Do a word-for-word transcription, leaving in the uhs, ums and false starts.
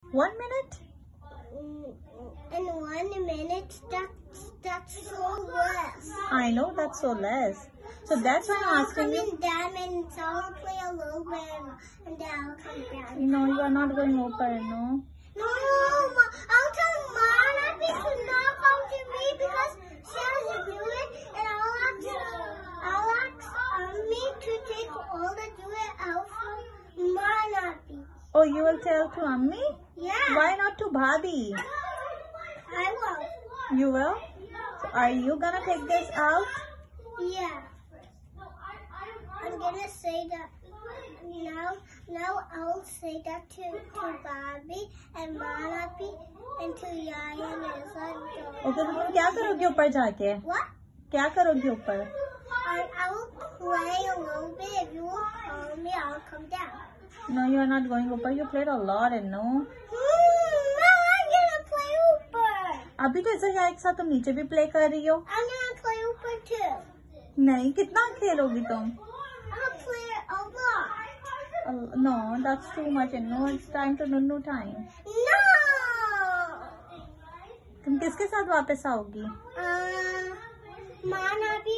One minute? In one minute, that's that's so less. I know that's so less. So that's why I'm asking you. I'll come down and so I'll play a little bit and then I'll come down. You know, you are not going open, no? No, I'll tell Mama to not come to me because she has to do it, and I'll ask, I'll ask me to take all the do it out from Mama. Oh, you will tell to Ammi? Yeah. Why not to Bhabi? I will. You will? So are you gonna take this out? Yeah. I'm gonna say that now. Now I'll say that to to Bobby and Manapi and to Yaya and Izna. Okay, तो तुम क्या करोगे ऊपर जाके? What? क्या करोगे ऊपर? I I will play a little bit. If you will follow me, I'll come down. No, you are not going ऊपर. You played a lot and no. Hmm, no, I'm gonna play ऊपर. अभी तो ऐसा एक साथ तुम नीचे भी play कर रही हो? I'm gonna play ऊपर too. नहीं, कितना खेलोगी तुम? I'll play a lot. Uh, no, that's too much and no, it's time to no time. No. तुम किसके साथ वापस आओगी? Uh, Manapi